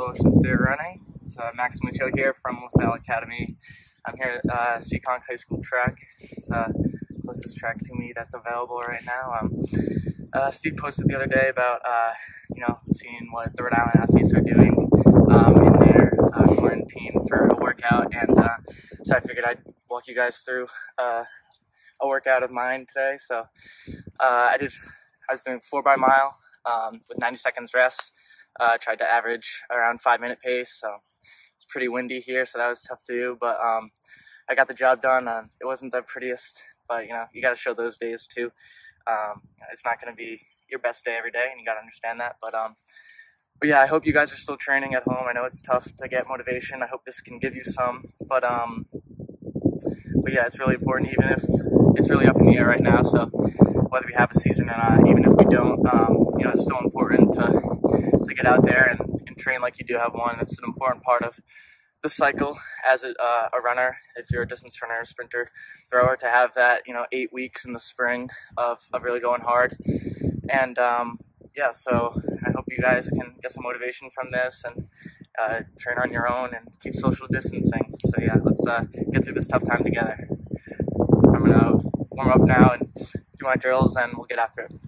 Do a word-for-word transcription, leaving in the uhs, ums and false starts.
Ocean Steer Running. It's uh, Max DiMuccio here from LaSalle Academy. I'm here at uh, Seekonk High School track. It's the uh, closest track to me that's available right now. Um, uh, Steve posted the other day about uh, you know seeing what the Rhode Island athletes are doing um, in their uh, quarantine for a workout, and uh, so I figured I'd walk you guys through uh, a workout of mine today. So uh, I did. I was doing four by mile um, with ninety seconds rest. Uh, tried to average around five minute pace, so it's pretty windy here, so that was tough to do, but um, I got the job done. Uh, it wasn't the prettiest, but you know, you got to show those days too. Um, it's not going to be your best day every day, and you got to understand that, but um, but yeah, I hope you guys are still training at home. I know it's tough to get motivation. I hope this can give you some, but um, but yeah, it's really important, even if it's really up in the air right now, so whether we have a season or not, even if we don't, um, you know, it's still important to to get out there and, and train like you do have one. It's an important part of the cycle as a, uh, a runner, if you're a distance runner, sprinter, thrower, to have that, you know, eight weeks in the spring of, of really going hard. And um, yeah, so I hope you guys can get some motivation from this and uh, train on your own and keep social distancing. So yeah, let's uh, get through this tough time together. I'm gonna warm up now and do my drills, and we'll get after it.